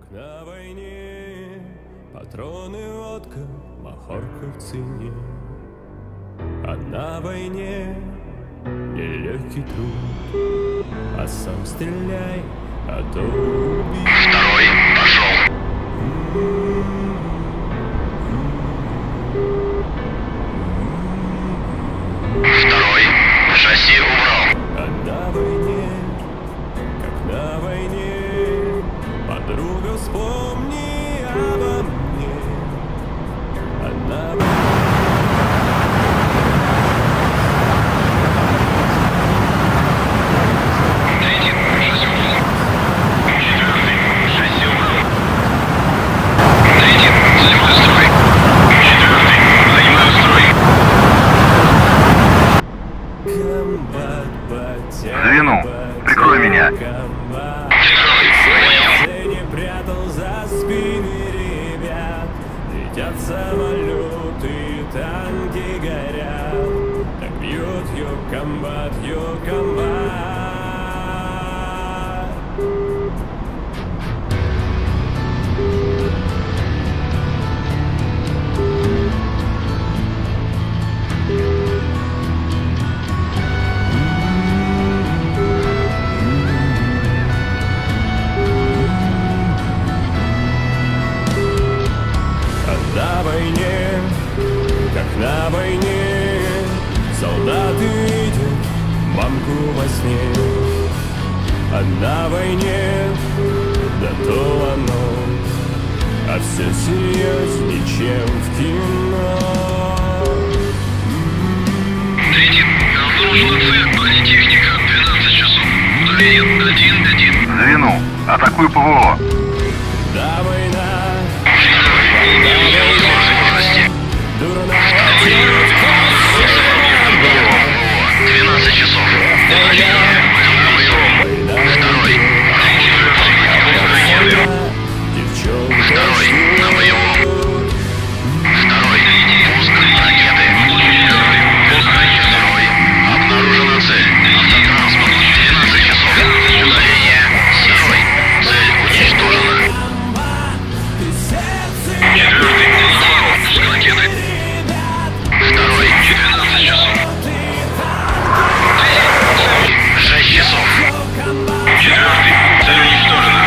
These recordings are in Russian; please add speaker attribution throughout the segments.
Speaker 1: на войне, патроны, водка, махорка в цене. А на войне нелегкий труд, а сам стреляй, а то убей.
Speaker 2: Второй пошел. Второй шасси убрал.
Speaker 1: А на войне, как на войне, подруга, вспомни обо мне. А на войне.
Speaker 2: Звену, прикрой меня.
Speaker 1: Не прятал за спины ребят. Летят самолеты, танки горят. Так бьет юкомбат, юкомбат. На войне, как на войне, солдаты видят мамку во сне. А на войне, да то оно, а все серьезнее, чем в кино.
Speaker 2: Третий, обнаружена цель, бронетехника, 12 часов. Удаление 1-1.
Speaker 3: Звену, атакуй ПВО.
Speaker 1: Да, война. Дурная
Speaker 2: 12 часов. Второй на боевом. Второй пуск ракеты. Второй обнаружена цель. Автотранспорт. 12 часов. Удаление. Второй цель уничтожена. Четвертый пуск ракеты. Второй 12 часов. 6 часов. Четвертый цель уничтожена.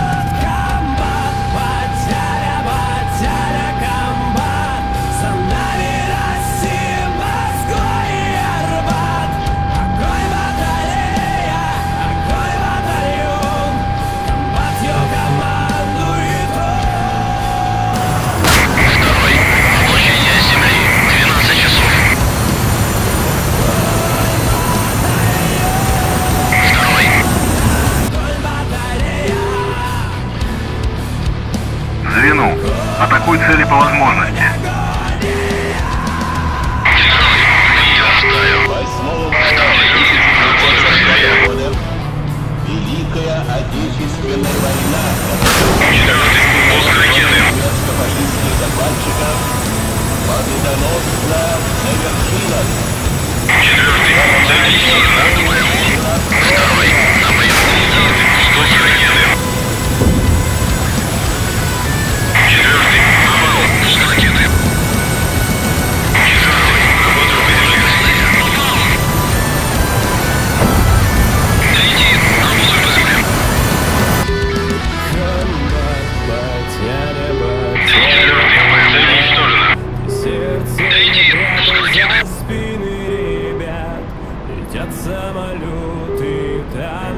Speaker 3: Звену, атакуй цели по возможности.
Speaker 4: Великая Отечественная война.
Speaker 2: Четвертый пуск ракеты.
Speaker 4: Политики захватчиков победоносно завершилась.
Speaker 2: Четвертый цель уничтожена. Второй на боевом. Пуск ракеты. Четвертый оборот. Пуск ракеты. Четвертый работа выделили. Третий работа по земле. Четвертый цель уничтожена. Третий пуск ракеты.
Speaker 1: Спины ребят, летят самолеты, танки.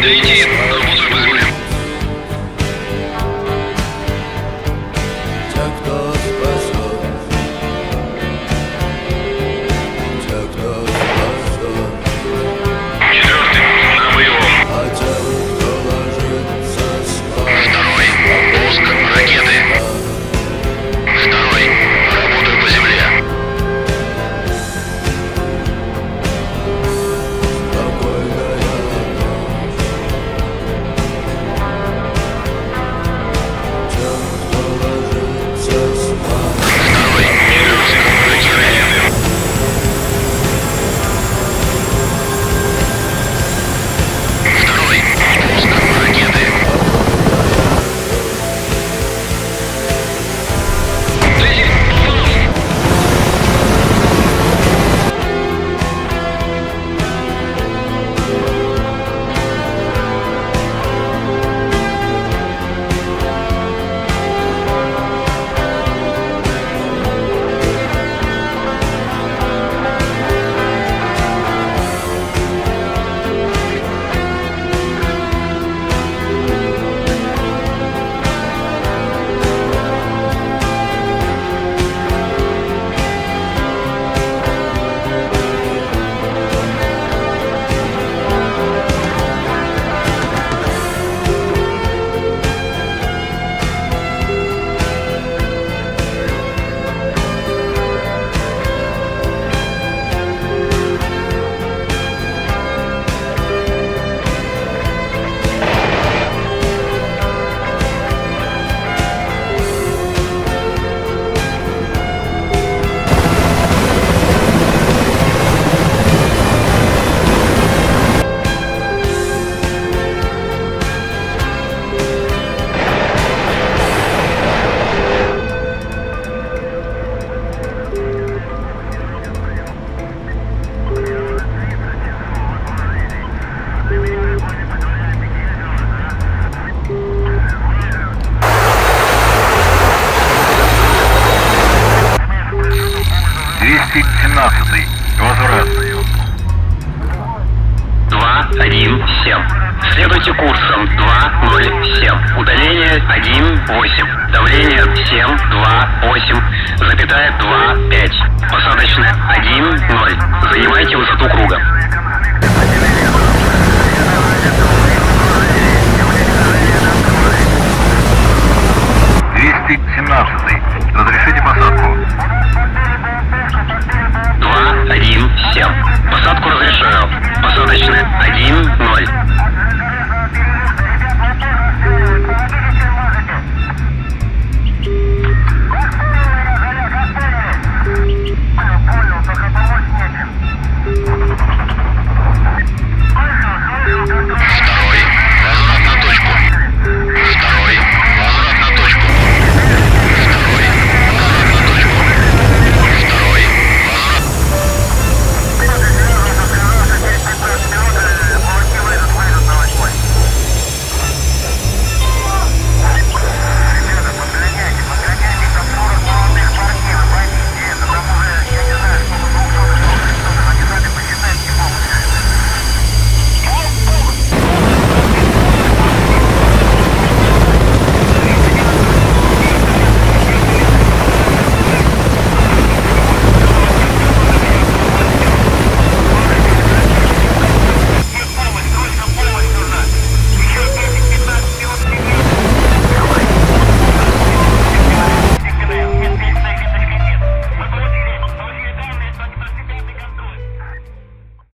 Speaker 2: Третий, работаю по земле.
Speaker 1: Те, кто спасет, те, кто спасет,
Speaker 2: Четвертый, на боевом.
Speaker 1: а те, кто ложится спать.
Speaker 2: Второй, пуск ракеты. Второй, работаю по земле.
Speaker 1: Спокойная ночь. Те, кто ложится спать.
Speaker 2: Второй, четвертый, ракеты. Второй, пуск ракеты. Третий, попал.
Speaker 3: Возврат.
Speaker 2: 217. Следуйте курсом 207. Удаление 1,8. Давление 7,28,25. Посадочное 1,0. Занимайте высоту круга.